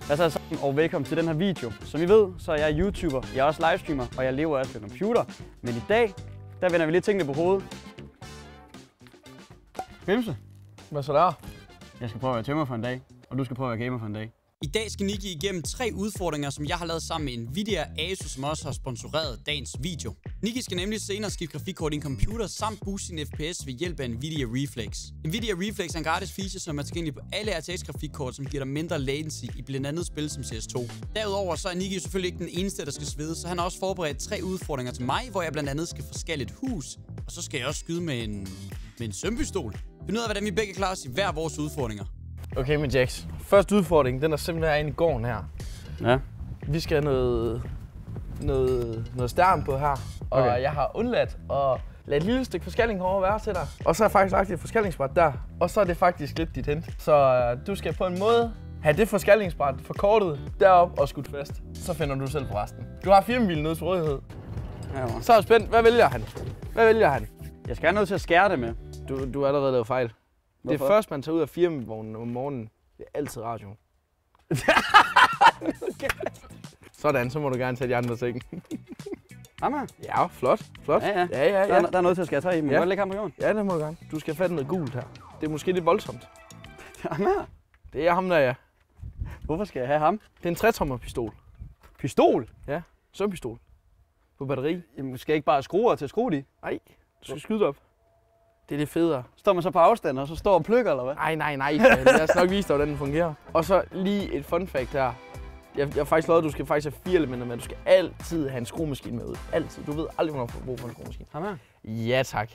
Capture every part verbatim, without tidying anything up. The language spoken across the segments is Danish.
Hvad så sammen, og velkommen til den her video. Som I ved, så er jeg YouTuber, jeg er også livestreamer, og jeg lever også ved computer. Men i dag, der vender vi lidt tingene på hovedet. Bimse. Hvad så der? Jeg skal prøve at være tømmer for en dag, og du skal prøve at være gamer for en dag. I dag skal Nicky igennem tre udfordringer, som jeg har lavet sammen med Nvidia og Asus, som også har sponsoreret dagens video. Nicky skal nemlig senere skifte grafikkort i en computer samt booste sin F P S ved hjælp af Nvidia Reflex. Nvidia Reflex er en gratis feature, som er tilgængelig på alle R T X grafikkort, som giver dig mindre latency i blandt andet spil som C S to. Derudover så er Nicky selvfølgelig ikke den eneste, der skal svede, så han har også forberedt tre udfordringer til mig, hvor jeg blandt andet skal forskelle et hus, og så skal jeg også skyde med en, med en sømpistol. Find ud af, hvordan vi begge klarer os i hver vores udfordringer. Okay, men Jax. Første udfordring, den er simpelthen herinde i gården her. Ja. Vi skal have noget, noget, noget stern på her, og okay. Jeg har undladt at lade et lille stykke forskalling over være til dig. Og så har jeg faktisk lagt et forskallingsbræt der, og så er det faktisk lidt dit hint. Så uh, du skal på en måde have det forskallingsbræt forkortet derop og skudt fast. Så finder du selv på resten. Du har firmabilen nede til rådighed. Ja, så er jeg spændt. Hvad vælger han? Hvad vælger han? Jeg skal have noget til at skære det med. Du, du har allerede lavet fejl. Hvorfor? Det er først, man tager ud af firmavognen om morgenen. Det er altid radio. Okay. Sådan, så må du gerne tage de andre ting. Jamen. Ja, flot, flot. Ja, ja. ja, ja, ja. Der, er, der er noget til at skære tøj i, men ja. godt lægge ham på jorden. Ja, det må du gerne. Du skal fatte noget gult her. Det er måske lidt voldsomt. Jamen. Det er ham der, ja. Hvorfor skal jeg have ham? Det er en tre-tommer pistol. Pistol? Ja, sømpistol. På batteri. Jamen, skal jeg ikke bare skruer til at skrue de? Nej, du skal skyde op. Det er det federe. Står man så på afstand, og så står og plukker, eller hvad? Nej, nej, nej. Jeg skal nok vise dig, hvordan den fungerer. Og så lige et fun fact her. Jeg, jeg har faktisk lovet, at du skal faktisk have fire elementer med. Du skal altid have en skruemaskine med ud. Altid. Du ved aldrig, hvornår du får brug for en skruemaskine. Jamen. Ja, tak.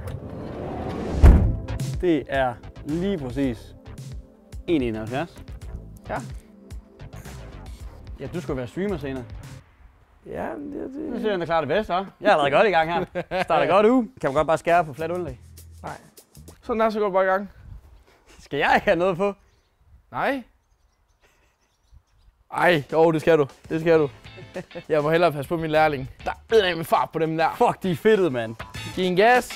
Det er lige præcis en komma enoghalvfjerds. Ja. Ja, du skal være streamer senere. Ja, det... det... Nu ser jeg, der klarer det bedst, hva'? Jeg er allerede godt i gang her. Starter godt uge. Kan man godt bare skære på fladt underlag? Nej. Sådan der, så går du bare i gang. Skal jeg ikke have noget på? Nej. Ej, jo, det skal du. Det skal du. Jeg må hellere passe på min lærling. Der er med fart på dem der. Fuck, de er fedtede, mand. Giv en gas.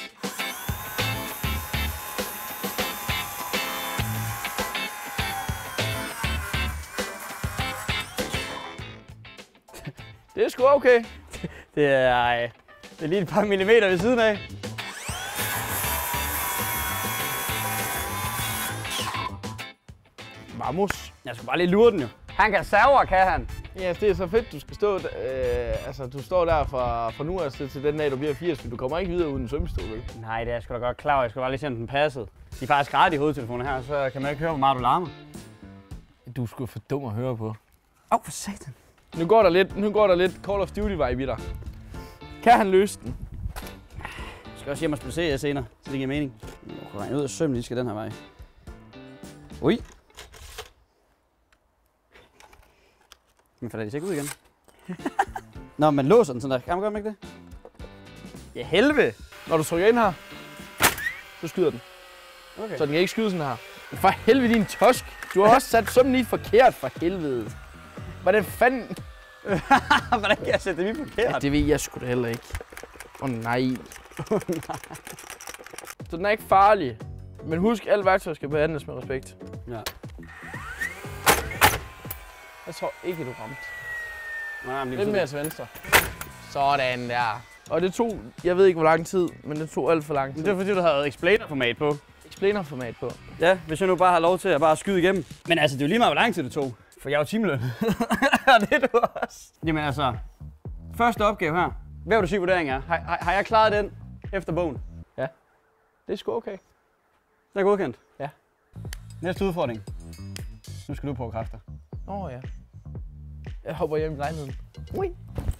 Det er sgu okay. Det er, det er lige et par millimeter ved siden af. Vamos. Jeg skal bare lige lure den jo. Han kan server, kan han? Ja, det er så fedt, du skal stå, øh, altså du står der fra, fra nu af til den dag, du bliver firs, for du kommer ikke videre uden en svømmestol, vel? Nej, det er jeg sgu da godt klar over. Jeg skal bare lige se, om den passede. De er faktisk ret i hovedtelefonen her, så kan man ikke høre, hvor meget du larmer. Du er sgu for dum at høre på. Åh, oh, for satan. Nu går der lidt, nu går der lidt Call of Duty-vibe i dig. Kan han løse den? Jeg skal også hjem og spille C S senere, så det giver mening. Jeg kan regne ud af søm, lige skal den her vej. Ui. Men falder de så ikke ud igen? Nå, man låser den sådan der. Kan man godt ikke det? Ja, helvede! Når du trykker ind her, så skyder den. Okay. Så den kan ikke skyde sådan her. For helvede, din tosk! Du har også sat sømmen i forkert, for helvede. Hvordan fanden? Hvordan kan jeg sætte det lige forkert? Ja, det ved jeg sgu da heller ikke. Åh oh, nej. Åh oh, nej. Så den er ikke farlig. Men husk, at alle værktøjer skal behandles med respekt. Ja. Jeg tror ikke, du ramte. Nej, men lidt mere til venstre. Sådan der. Og det tog, jeg ved ikke hvor lang tid, men det tog alt for lang tid. Det var fordi, du havde explainer-format på. Explainer-format på? Ja, hvis jeg nu bare har lov til at bare skyde igennem. Men altså, det er jo lige meget, hvor lang tid det tog. For jeg er jo timeløn. Og det er du også. Jamen altså, første opgave her. Hvad vil du sige, vurderingen er? Har, har, har jeg klaret den efter bogen? Ja. Det er sgu okay. Den er godkendt? Ja. Næste udfordring. Nu skal du på kræfter. Åh oh, ja. Jeg hopper hjem i lejligheden. Ui.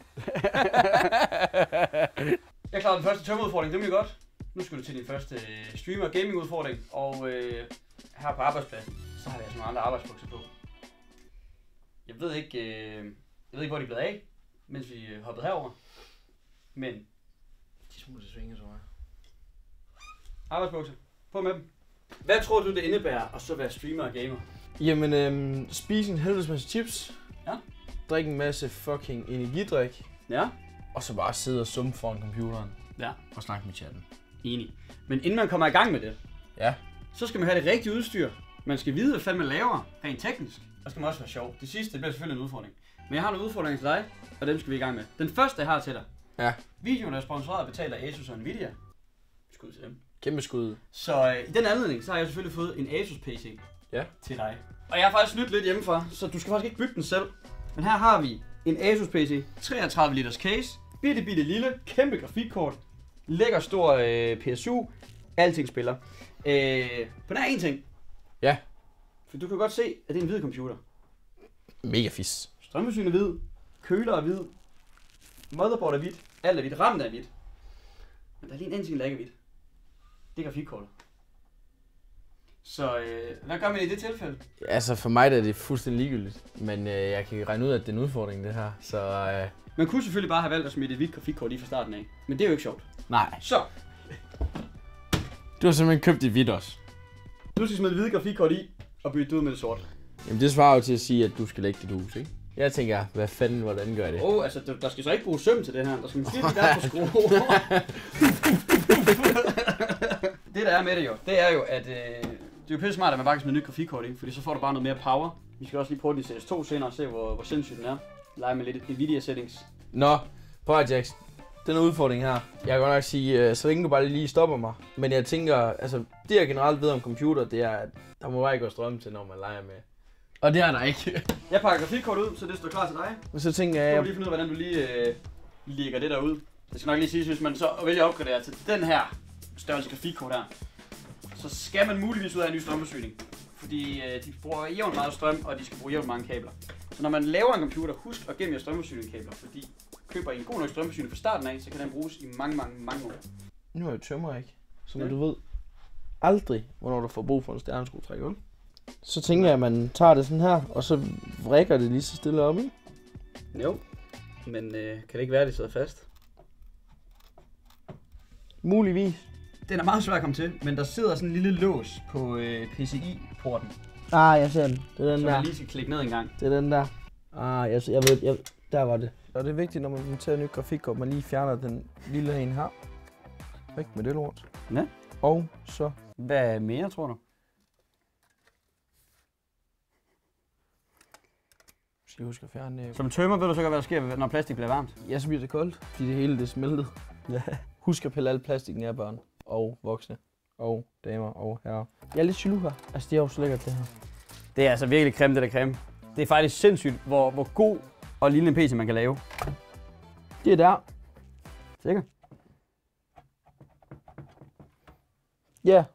Jeg klarede den første tømmerudfordring, det bliver godt. Nu skal du til din første streamer gaming udfordring. Og øh, her på arbejdspladsen, så har jeg sådan nogle andre arbejdsbukser på. Jeg ved ikke, øh, jeg ved ikke hvor de er blevet af, mens vi hoppede herover. Men de smule svinge, så jeg. Arbejdsbukser. På med dem. Hvad tror du, det indebærer at så være streamer og gamer? Jamen, øhm, spise en helvedes masse chips. Ja. Drikke en masse fucking energidrik. Ja. Og så bare sidde og summe foran computeren. Ja. Og snakke med chatten. Enig. Men inden man kommer i gang med det, ja, så skal man have det rigtige udstyr. Man skal vide, hvad fanden man laver, rent teknisk. og skal man også være sjov. Det sidste det bliver selvfølgelig en udfordring. Men jeg har nogle udfordringer til dig, og dem skal vi i gang med. Den første, jeg har til dig. Ja. Videoen er sponsoreret og betalt af Asus og Nvidia. Skud til dem. Kæmpe skud. Så øh, i den anledning, så har jeg selvfølgelig fået en Asus P C ja. til dig. Og jeg har faktisk snydt lidt hjemmefra, så du skal faktisk ikke bygge den selv. Men her har vi en Asus P C, treogtredive liters case, bitte bitte lille, kæmpe grafikkort, lækker stor øh, P S U, alting spiller. Øh, på den her en ting. Ja. For du kan godt se, at det er en hvid computer. Mega fis. Strømforsyning er hvid, køler er hvid, motherboard er hvidt, alt er hvidt, rammen er hvidt. Men der er lige en ting, der ikke er hvidt. Det er grafikkortet. Så øh, hvad gør man i det tilfælde? Altså for mig der er det fuldstændig ligegyldigt, men øh, jeg kan regne ud, at det er en udfordring det her, så... Øh... Man kunne selvfølgelig bare have valgt at smide et hvidt grafikkort lige fra starten af, men det er jo ikke sjovt. Nej. Så! Du har simpelthen købt det hvidt også. Du skal smide et hvidt grafikkort i og bytte det ud med det sorte. Jamen det svarer jo til at sige, at du skal lægge dit hus, ikke? Jeg tænker, hvad fanden, hvordan gør jeg det? Åh, oh, altså der skal så ikke bruge søm til det her, der skal måske lige der på skrue. Det der er med det jo, det er jo, at øh, det er jo pisse smart, at man bare kan smide et nyt grafikkort i, fordi så får du bare noget mere power. Vi skal også lige prøve den i C S to senere og se, hvor, hvor sindssygt den er. Lege med lidt Nvidia settings. Nå, prøv at Jax. Den udfordring her. Jeg kan godt nok sige, så længe du bare lige stopper mig. Men jeg tænker, altså det jeg generelt ved om computer, det er, at der må bare ikke gå strøm til, når man leger med. Og det er der ikke. Jeg pakker grafikkortet ud, så det står klar til dig. Men så tænker jeg... Du må lige finde ud af, hvordan du lige øh, lægger det der ud. Det skal nok lige sige, hvis man så vælger at opgradere til den her størrelse grafikkort her, så skal man muligvis ud af en ny strømforsyning. Fordi øh, de bruger jævnt meget strøm, og de skal bruge jævnt mange kabler. Så når man laver en computer, husk at gemme jer strømforsyningskabler, fordi køber I en god nok strømforsyning fra starten af, så kan den bruges i mange, mange, mange år. Nu er jeg tømmer ikke, som ja. du ved aldrig, hvornår du får brug for en stjerneskruetrækker. Så tænker jeg, at man tager det sådan her, og så vrikker det lige så stille op, ikke? Jo, men øh, kan det ikke være, at det sidder fast? Muligvis. Den er meget svær at komme til, men der sidder sådan en lille lås på øh, P C I-porten. Ah, jeg ser den. Det er den så der. man lige skal klikke ned en gang. Det er den der. Ah, jeg, jeg ved, jeg, der var det. Og det er vigtigt, når man tager en ny grafikkort, man lige fjerner den lille en her. Væk med det lort. Ja. Og så... Hvad mere, tror du? Skal jeg huske at fjerne det? Som tømmer ved du så godt, hvad der sker, når plastik bliver varmt? Ja, så bliver det koldt, fordi det hele det er smeltet. Ja. Husk at pille al plastikken af børn. Og voksne. Og damer og herrer. Jeg er lidt jaloux her. Altså, det er jo så lækkert det her. Det er altså virkelig creme, det der creme. Det er faktisk sindssygt, hvor, hvor god og lille en P C man kan lave. Det er der. Sikker? Ja. Yeah.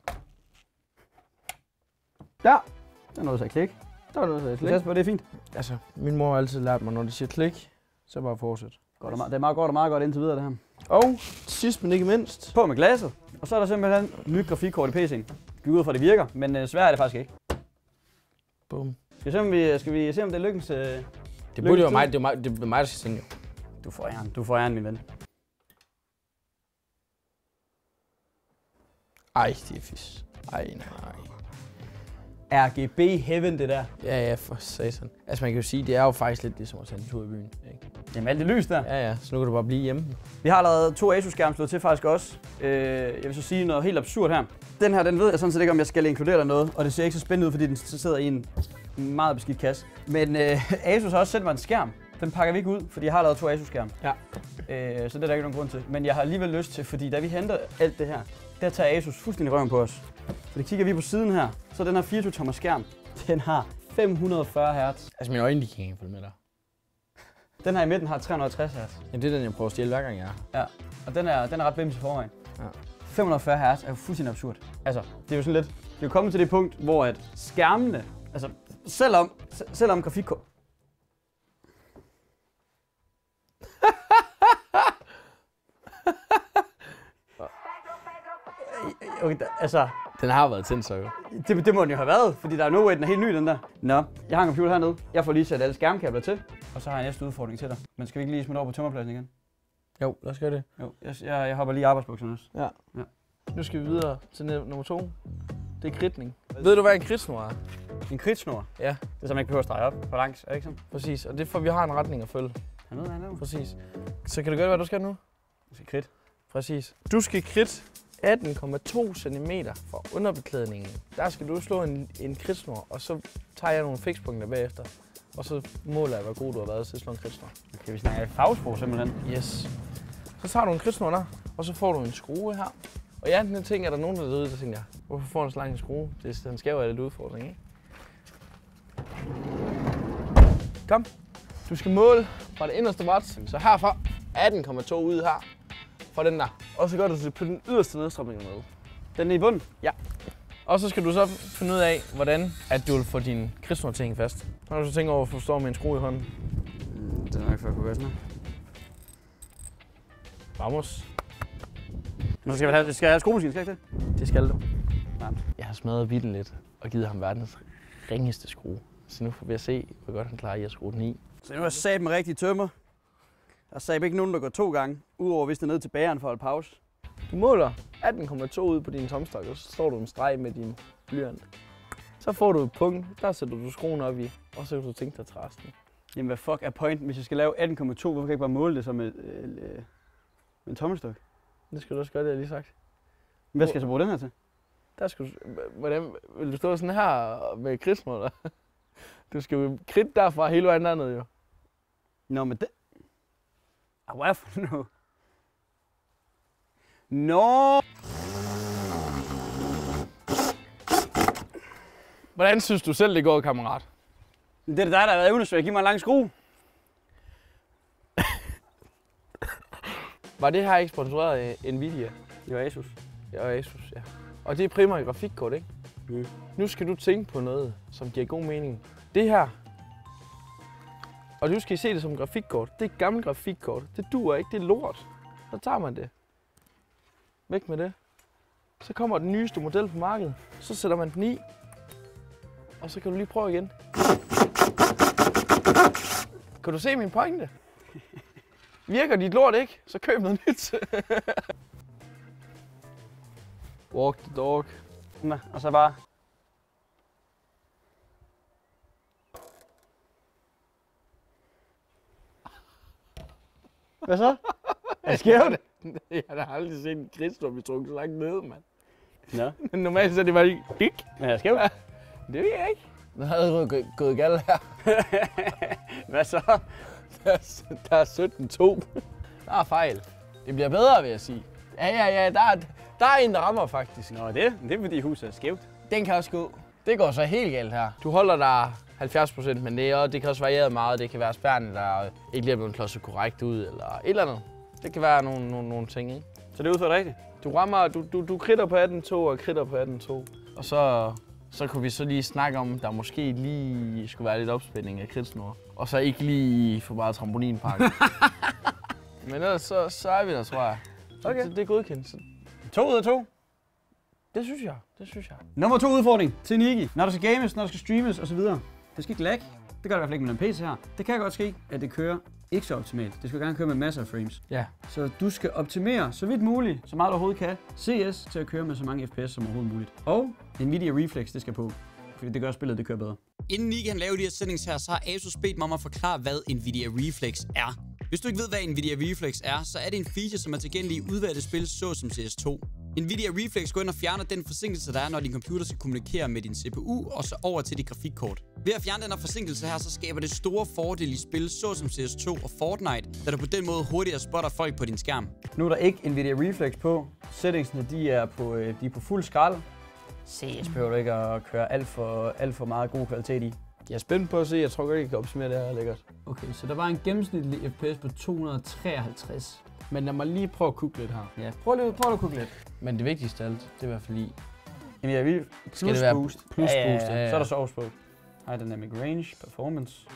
Der. Der er noget, der klik. Der er noget, der klik. Det er fint. Altså, min mor har altid lært mig, når de siger klik, så bare fortsæt. Godt og, det er meget godt og meget godt indtil videre, det her. Og sidst men ikke mindst. På med glasset. Og så er der simpelthen et nyt grafikkort i P C'en. Vi går ud fra, det virker, men øh, svært er det faktisk ikke. Bum. Skal vi se, om, vi, skal vi se, om det lykkes? Øh, det burde jo mig, det er mig, det er mig, der skal tænke. Du får æren, du får æren, min ven. Ej, det er fisk. Ej, nej. R G B heaven, det der. Ja, ja, for satan. Altså, man kan jo sige, det er jo faktisk lidt ligesom at tage en tur i byen, ikke? Jamen, alt det lys der. Ja, ja, så nu kan du bare blive hjemme. Vi har lavet to Asus-skærme slået til faktisk også. Øh, jeg vil så sige noget helt absurd her. Den her, den ved jeg sådan set ikke, om jeg skal inkludere der noget, og det ser ikke så spændende ud, fordi den sidder i en meget beskidt kasse. Men øh, Asus har også sendt mig en skærm. Den pakker vi ikke ud, fordi jeg har lavet to Asus-skærme. Ja. Øh, så det er der ikke nogen grund til. Men jeg har alligevel lyst til, fordi da vi henter alt det her, der tager Asus fuldstændig røven på os. For det kigger vi på siden her, så den her fireogtyve tommer skærm, den har fem hundrede og fyrre hertz. Altså mine øjne, de kan ikke følge med dig. Den her i midten har tre hundrede og tres hertz. Ja, det er den, jeg prøver at stjæle hver gang, jeg er. Ja, og den er, den er ret bims i forvejen. Ja. fem hundrede og fyrre hertz er jo fuldstændig absurd. Altså, det er jo sådan lidt, det er jo kommet til det punkt, hvor at skærmene, altså selvom, selvom grafikkort... Okay, altså... Den har været tændt så jo. Det, det må den jo have været, fordi der er no way, den er helt ny, den der. Nå, jeg har en computer hernede. Jeg får lige sat alle skærmkabler til, og så har jeg næste udfordring til dig. Men skal vi ikke lige smide over på tømmerpladsen igen? Jo, lad os gøre det. Jo, jeg, jeg, jeg hopper lige i arbejdsbukserne også. Ja. Ja. Nu skal vi videre til nummer to. Det er kridtning. Ved du, hvad en kridtsnor er? En kridtsnor? Ja. Det er så man ikke behøver at strege op på langs, er det ikke sådan? Præcis, og det er for, vi har en retning at følge. Jeg ved, hvad jeg laver. Præcis. Så kan du gøre, hvad du skal nu? Jeg skal kridt. Præcis. Du skal kridt atten komma to centimeter fra underbeklædningen. Der skal du slå en, en kridtsnor, og så tager jeg nogle fikspunkter bagefter. Og så måler jeg, hvor god du har været til at slå en kridtsnor. Okay, vi snakker fagsprog simpelthen. Yes. Så tager du en kridtsnor der, og så får du en skrue her. Og ja, den ting er der nogen, der er derude, der tænker, hvorfor får den så lang en skrue? Det, den skal jo være lidt udfordring, ikke? Kom. Du skal måle fra det inderste bræt, så herfra atten komma to ud her. Fra den der. Og så gør du det på den yderste nedstrømning med. Den er i bunden? Ja. Og så skal du så finde ud af, hvordan at du vil få din kridtsnor til at hænge fast. Når du så tænker over, hvorfor du står med en skrue i hånden. Mm, det er nok for at kunne gøre sådan her. Vamos. Nu skal jeg have, skal jeg have skruemaskinen, skal jeg ikke det? Det skal du. Nej. Jeg har smadret bilen lidt og givet ham verdens ringeste skrue. Så nu får vi at se, hvor godt han klarer i at skrue den i. Så nu er jeg sat med rigtig tømmer. Der er sat ikke nogen, der går to gange, udover hvis det er ned til bageren for at holde pause. Du måler atten komma to ud på din tomstok, og så står du en streg med din blyant. Så får du et punkt, der sætter du skruen op i, og så kan du tænke dig til resten. Jamen hvad fuck er pointen, hvis jeg skal lave atten komma to, hvorfor kan jeg ikke bare måle det som med, øh, med en tommelstok? Det skal du også gøre, det har jeg lige sagt. Hvad skal jeg så bruge den her til? Der skal du, hvordan vil du stå sådan her med kridtsnor? Du skal jo kridte derfra hele vejen dernede jo. Nå, men det... Ah, hvad for noget? Nå! Hvordan synes du selv, det går, kammerat? Det er dig, der har været evnesvær. Giv mig en lang skrue. Var det her ikke sponsoreret af Nvidia? Det var Asus. Ja, Asus, ja. Og det er primært grafikkort, ikke? Mm. Nu skal du tænke på noget, som giver god mening. Det her, og du skal se det som grafikkort. Det er et gammelt grafikkort. Det duer ikke, det er lort. Så tager man det. Væk med det. Så kommer den nyeste model på markedet. Så sætter man den i. Og så kan du lige prøve igen. Kan du se min pointe? Virker dit lort ikke, så køb noget nyt. Walk the dog. Nå, og så bare... Hvad så? Er det skævt? Jeg har da aldrig set en kridtsnor blive trukket så langt ned, mand. Nå. Men normalt så er det bare lige dik. Men er det skævt? Det ved jeg ikke. Den havde gået, gået galt her. Hvad så? Der er, der er sytten to. Der er fejl. Det bliver bedre, vil jeg sige. Ja, ja, ja. Der er, der er en, der rammer faktisk. Nå, det, det er fordi huset er skævt. Den kan også gå. Det går så helt galt her. Du holder dig halvfjerds procent, men det, og det kan også variere meget. Det kan være spærren, der ikke lige er blevet klodset korrekt ud, eller et eller andet. Det kan være nogle, nogle, nogle ting, ikke? Så det er udført rigtigt? Du rammer, du, du, du kridter på atten to og kridter på atten to. Og så, så kunne vi så lige snakke om, der måske lige skulle være lidt opspænding af kridtsnor. Og så ikke lige for meget trampolinpakke. Men ellers så, så er vi der, tror jeg. Okay. Så det er godkendt. Så To ud af to. det synes jeg, det synes jeg. Nummer to udfordring til Niki. Når der skal games, når der skal streames osv. Det skal ikke lag. Det gør det i hvert fald ikke med den P C her. Det kan godt ske, at det kører ikke så optimalt. Det skal gerne køre med masser af frames. Ja. Så du skal optimere så vidt muligt, så meget du overhovedet kan, C S til at køre med så mange F P S som overhovedet muligt. Og Nvidia Reflex, det skal på. Fordi det gør spillet, det kører bedre. Inden Niki kan lave de her settings her, så har Asus bedt mig om at forklare, hvad Nvidia Reflex er. Hvis du ikke ved, hvad Nvidia Reflex er, så er det en feature, som er tilgængelig i udvalgte spil, såsom C S to. Nvidia Reflex går ind og fjerner den forsinkelse, der er, når din computer skal kommunikere med din C P U, og så over til dit grafikkort. Ved at fjerne den her forsinkelse her, så skaber det store fordele i spil, såsom C S to og Fortnite, da du på den måde hurtigere spotter folk på din skærm. Nu er der ikke Nvidia Reflex på. Settingsene, de er på, de er på fuld skrald. C S behøver du ikke at køre alt for, alt for meget god kvalitet i. Jeg er spændt på at se, jeg tror godt, jeg kan opsummere det her lækkert. Okay, så der var en gennemsnitlig F P S på to hundrede og treoghalvtreds. Men lad mig lige prøve at kugle lidt her. Ja, prøv lige, prøv lige at kugle lidt. Men det vigtigste af alt, det er i hvert fald i. Nvidia Reflex Skal det være boost. plus ja, ja, boost, ja, ja. Så er der source på. High dynamic range, performance.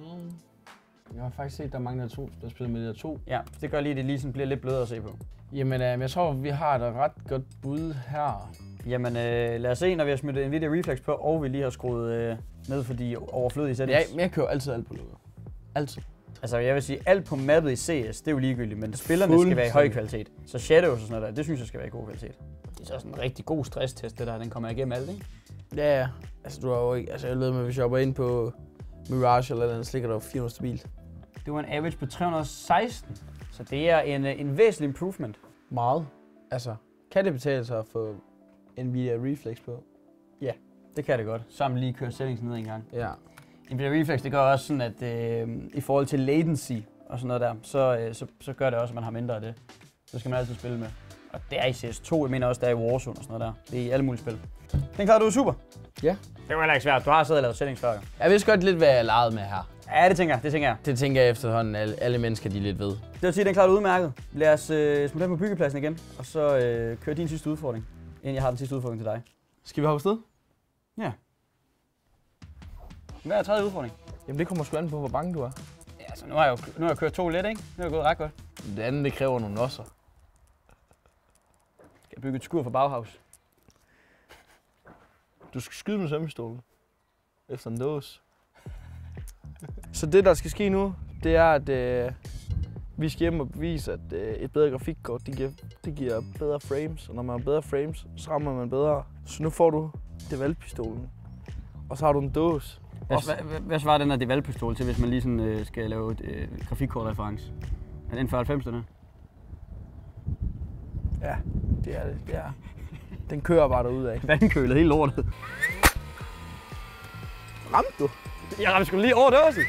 Jeg har faktisk set, at der mangler to, der spiller med de der to. Ja, det gør lige, at det lige sådan bliver lidt blødere at se på. Jamen, øh, jeg tror, vi har et ret godt bud her. Jamen, øh, lad os se, når vi har smidt Nvidia Reflex på, og vi lige har skruet øh, ned for de overflødige settings. Ja, men jeg kører altid alt på lukket. Altid. Altså, jeg vil sige, alt på mappet i C S, det er jo ligegyldigt, men spillerne skal være i høj kvalitet. Så Shadows og sådan noget der, det synes jeg skal være i god kvalitet. Det er så sådan en rigtig god stresstest, det der, den kommer igennem alt, ikke? Ja, ja. Altså, du har jo ikke... Altså, jeg ved med, hvis jeg hopper ind på Mirage eller andet, så ligger der jo fire hundrede stabilt. Det var en average på tre hundrede og seksten, så det er en, en væsentlig improvement. Meget. Altså, Kan det betale sig at få Nvidia Reflex på? Ja, det kan det godt. Sammen lige køre settings ned en gang. Ja. Nvidia Reflex, det gør også sådan, at øh, i forhold til latency og sådan noget der, så, øh, så, så gør det også, at man har mindre af det. Så skal man altid spille med. Og det er i C S to, jeg mener også, det er i Warzone og sådan noget der. Det er i alle mulige spil. Den klarede du super. Ja. Det var heller ikke svært. Du har siddet og lavet settings før, jo. Jeg vidste godt lidt, hvad jeg legede med her. Ja, det tænker jeg. Det tænker jeg. Det tænker jeg efterhånden, alle, alle mennesker de er lidt ved. Det vil sige, den klarede udmærket. Lad os øh, smutte på byggepladsen igen, og så øh, køre din sidste udfordring, inden jeg har den sidste udfordring til dig. Skal vi hoppe sted? Ja. Hvad er tredje udfordring? Jamen det kommer sgu an på, hvor bange du er. Ja, altså nu har jeg jo nu har jeg kørt to let, ikke? Nu er det gået ret godt. Det andet, det kræver nogle nosser. Skal jeg bygge et skur for Bauhaus? Du skal skyde med sømmestolen. Efter en dåse. Så det, der skal ske nu, det er, at øh, vi skal hjem og bevise, at øh, et bedre grafikkort, det giver, det giver bedre frames. Og når man har bedre frames, så rammer man bedre. Så nu får du Deval-pistolen. Og så har du en dåse. Hvad, hvad, hvad svarer den her Deval-pistol til, hvis man lige sådan, øh, skal lave et øh, grafikkortreference? Er det en fyrre halvfems, den her? Ja, det er det. Det er. Den kører bare derudad. Vandkølet, helt lortet. Ramte du? Jeg ramte sgu lige over dåsen.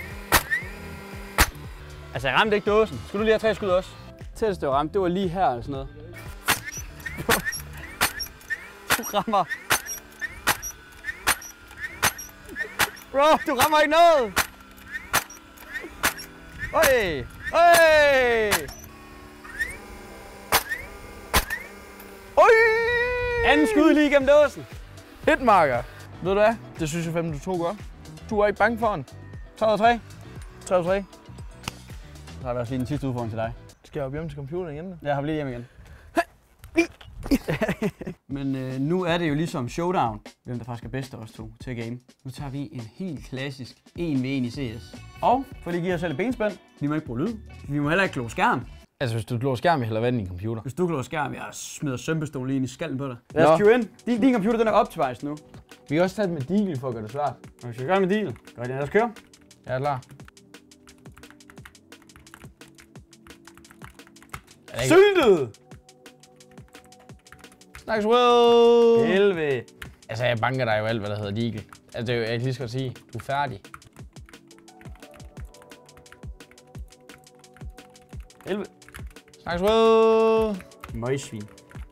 Altså, jeg ramte ikke dåsen. Skulle du lige have tre skud også? Tættest, det var ramt, det var lige her eller sådan noget. Du rammer. Bro, du rammer ikke noget! Øj! Øj! Øj! Anden skud lige igennem dåsen. Hitmarker. Ved du hvad? Det synes jeg fandme, du tog godt. Du er ikke bange for den. tre ud af tre. tre ud af tre. Så har vi også lige den sidste udfordring til dig. Skal jeg op hjem til computeren igen? Jeg har lige hjem igen. Men øh, nu er det jo ligesom showdown, hvem der faktisk er bedst af os to til at game. Nu tager vi en helt klassisk en ved en i C S. Og for lige at give os selv et benspænd, vi må ikke bruge lyd. Vi må heller ikke klå skærm. Altså, hvis du slår skærm, eller hvad i din computer? Hvis du klår skærm, jeg smider sømpistol lige ind i skallen på dig. Lad os queue ind. Din, din computer, den er optimized nu. Vi kan også tage det med Deagle for at gøre det svært. Og vi skal gøre med deal. Godt, lad os køre. Jeg er klar. Syltet! Snakkes well! Helvede. Altså, jeg banker dig jo alt, hvad der hedder Deagle. Altså, det er jo, jeg kan lige så godt sige, du er færdig. Helvede. Snakkes well! Møgsvin.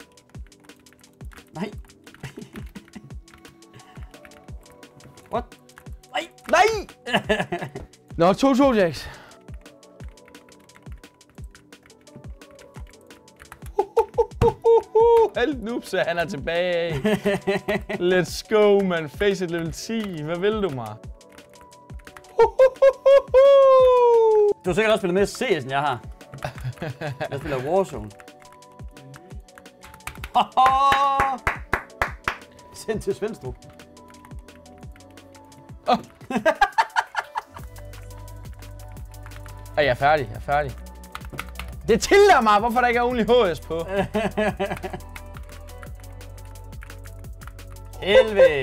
Nej. What? Nej. Nej! Nå, to to, Jax. Alt noobs, han er tilbage. Let's go, man. Face it level ti. Hvad vil du mig? Du har sikkert også spillet mere C S, end jeg har. Jeg spiller Warzone. Send til Svendstrup. Oh. Ej, jeg er færdig. Jeg er færdig. Det tilder mig, hvorfor der ikke er only H S på. Helvede.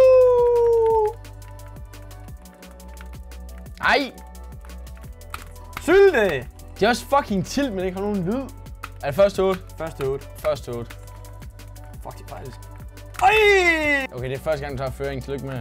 Ej! Sylte! Det er også fucking tilt, men ikke har nogen lyd. Er det første otte? Første otte. Første otte. Fuck, det er faktisk. Ej! Okay, det er første gang, du tager føring. Tillykke med.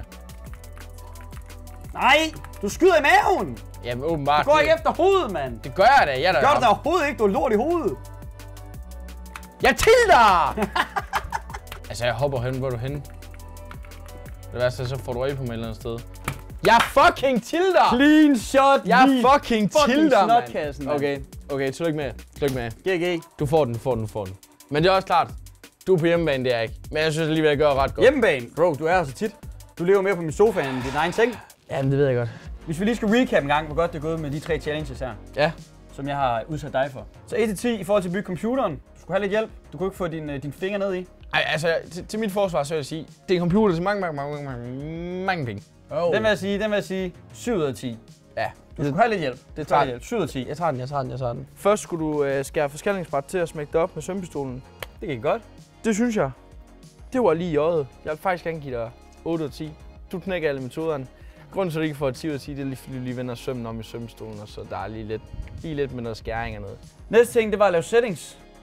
Nej! Du skyder i maven! Jamen åbenbart. Du går det... ikke efter hovedet, mand! Det gør jeg da. Jeg det gør du da overhovedet ikke. Du er lort i hovedet. Jeg tilter! Altså, jeg hopper hen, hvor er du henne? Det værste, så får du øje på mig et eller andet sted. Jeg fucking tilter! Clean shot! Jeg fucking tilter, snotkassen, mand. Okay, okay, tillykke med. Tillykke med. G G. Du får den, du får den, du får den. Men det er også klart, du er på hjemmebane, det er jeg ikke. Men jeg synes alligevel, jeg gør ret godt. Hjemmebane? Bro, du er her så tit. Du lever mere på min sofa end din egen seng. Jamen, det ved jeg godt. Hvis vi lige skal recap en gang, hvor godt det er gået med de tre challenges her. Ja. Som jeg har udsat dig for. Så et til ti i forhold til at bygge computeren. Du skulle have lidt hjælp. Du kunne ikke få din, din finger ned i. Ej, altså, til, til mit forsvar, så vil jeg sige, det er en computer til mange, mange, mange, mange, mange penge. Oh. Den vil jeg sige, den vil jeg sige syv ud af ti. Ja. Du skulle have lidt hjælp. Det tager hjælp. syv ud af ti. Jeg tager den, jeg tager den, jeg tager den. Først skulle du øh, skære forskællingsbræt til at smække det op med sømpistolen. Det gik godt. Det synes jeg. Det var lige i øjet. Jeg vil faktisk gerne give dig otte ud af ti. Du knækker alle metoderne. Grunden til, at du ikke får ti ud af ti, det er lige fordi, du lige vender sømmen om i sømpistolen, og så der er lige lidt, lige lidt med noget skæring og noget. Næste ting, det var at lave settings.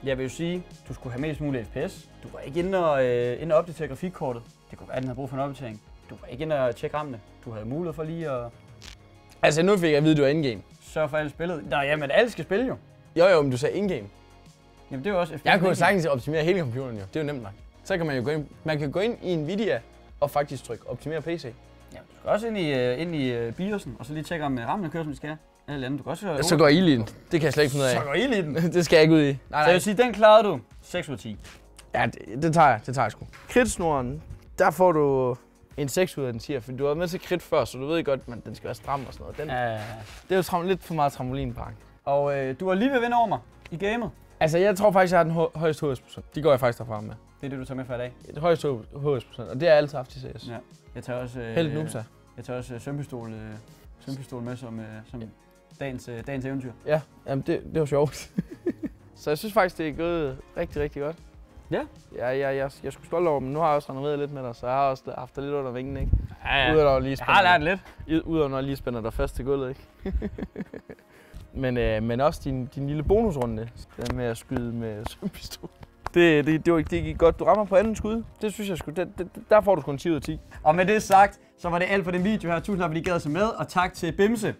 Jeg vil jo sige, du skulle have mest muligt F P S. Du var ikke inde og, øh, inde og opdatere grafikkortet. Det kunne være, at den havde brug for en opdatering. Du var ikke inde og tjekke rammene. Du havde mulighed for lige at... Altså, nu fik jeg at vide, at du er in-game. Sørge for, at alle spillede. Nå, jamen, alle skal spille jo. Jo, jo, men du sagde in-game. Jamen, det er jo også... F P S Jeg kunne jo sagtens optimere hele computeren, jo. Det er jo nemt nok. Så kan man jo gå ind, man kan gå ind i Nvidia og faktisk trykke optimere P C. Ja, du skal også ind i, uh, ind i uh, BIOS'en, og så lige tjekke, om uh, rammen kører, som de skal. Eller andet. Du kan også... Uh, Så går ild i den. Det kan jeg slet ikke finde ud af. Så går ild i den. Det skal jeg ikke ud i. Nej, nej. Så jeg vil sige, den klarede du seks ud af ti. Ja, det, det tager jeg. Det tager jeg sgu. Kridtsnoren, der får du en seks ud af den tier, for du har været med til kridt før, så du ved godt, at den skal være stram og sådan noget. Den, Uh, det er jo tram, lidt for meget trampolinpark. og uh, du var lige ved at vinde over mig i gamet. Altså, jeg tror faktisk, jeg har den hø- højeste H S-procent. De går jeg faktisk derfra med. Det er det, du tager med for i dag. Det højeste H S-procent, og det har jeg altid haft i C S. Ja. Jeg tager også... Uh, Helt nu, så. Jeg tager også uh, sømpistol, uh, sømpistol med som, uh, som dagens, uh, dagens eventyr. Ja, jamen det, det var sjovt. Så jeg synes faktisk, det er gået rigtig, rigtig godt. Ja. Ja, ja, jeg, jeg skulle stolt over, men nu har jeg også renoveret lidt med dig, så jeg har også haft dig lidt under vingen, ikke? Ja, ja. Udover lige Jeg har lært lidt. Udover når jeg lige spænder dig fast til gulvet, ikke? men, øh, men også din, din lille bonusrunde, den med at skyde med sømpistol. Det, det, det, var, det gik godt. Du rammer på anden skud. Det synes jeg sgu. Det, det, der får du sgu en ti ud af ti. Og med det sagt, så var det alt for den video her. Tusind tak, fordi I gad at se med, og tak til Bimse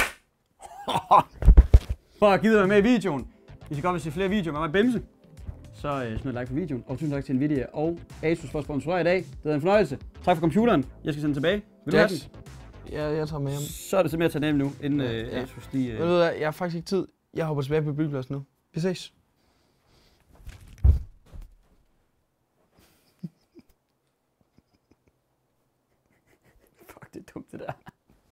for at give mig med i videoen. Hvis I godt vil se flere videoer med mig og Bimse, så øh, smid et like på videoen. Og tusind tak til Nvidia og Asus for at sponsorere i dag. Det var en fornøjelse. Tak for computeren. Jeg skal sende den tilbage. Vil du have den? Ja, jeg tager med hjem. Så er det simpelthen at tage den nu, inden øh, Ja. Asus lige... Øh... Ved du hvad, jeg har faktisk ikke tid. Jeg hopper tilbage på byggepladsen nu. Vi ses. Fuck, det er dumt det der.